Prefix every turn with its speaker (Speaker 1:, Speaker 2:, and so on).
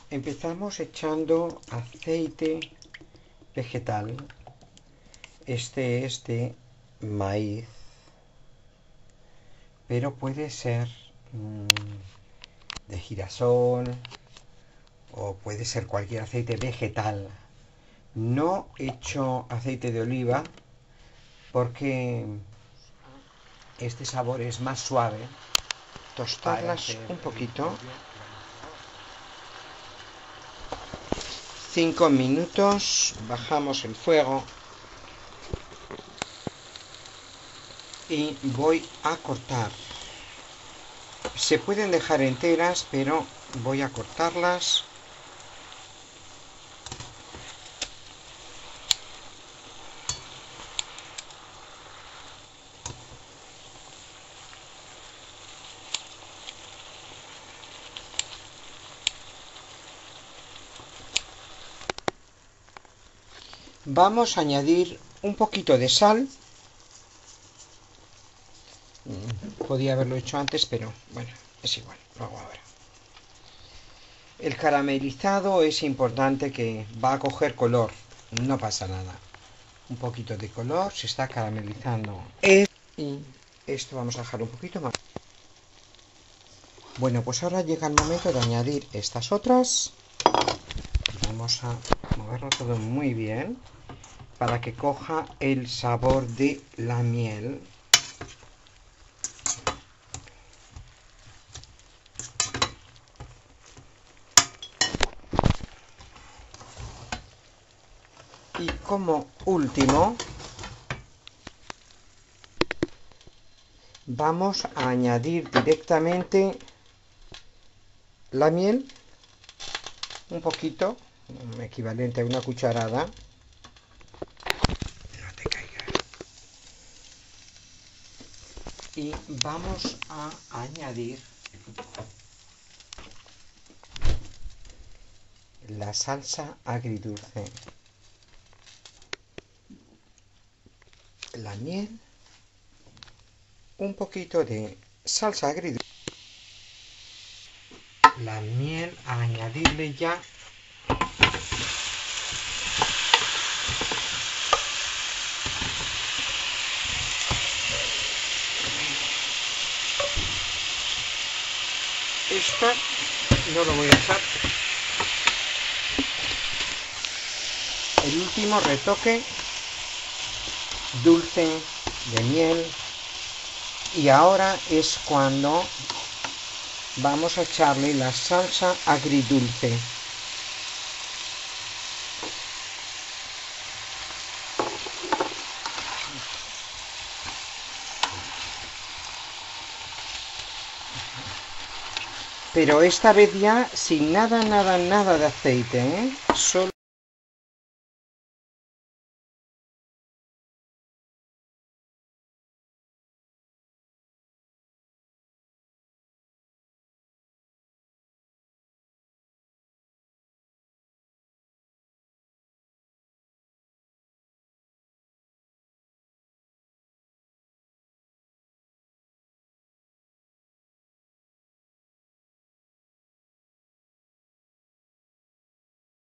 Speaker 1: Empezamos echando aceite vegetal. Este es de maíz, pero puede ser de girasol o puede ser cualquier aceite vegetal. No echo aceite de oliva porque este sabor es más suave. Tostarlas un poquito. 5 minutos, bajamos el fuego y voy a cortar. Se pueden dejar enteras, pero voy a cortarlas. Vamos a añadir un poquito de sal. Podía haberlo hecho antes, pero bueno, es igual, lo hago ahora. El caramelizado es importante, que va a coger color, no pasa nada. Un poquito de color, se está caramelizando. Y esto vamos a dejar un poquito más. Bueno, pues ahora llega el momento de añadir estas otras. Vamos a moverlo todo muy bien para que coja el sabor de la miel. Y como último, vamos a añadir directamente la miel, un poquito, equivalente a una cucharada. No te caigas. Y vamos a añadir la salsa agridulce, la miel, un poquito de salsa agridulce, la miel, a añadirle ya esto, no lo voy a echar. El último retoque dulce de miel. Y ahora es cuando vamos a echarle la salsa agridulce. Pero esta vez ya sin nada de aceite, ¿eh? Solo